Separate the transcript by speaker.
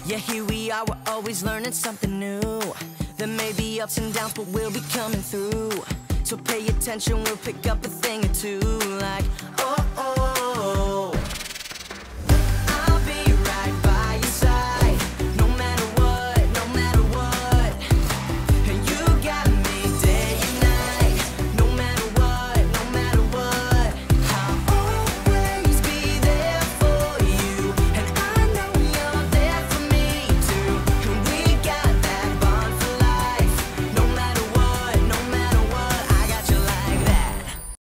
Speaker 1: Yeah, here we are, we're always learning something new. There may be ups and downs, but we'll be coming through. So pay attention, we'll pick up a thing or two. Like, oh,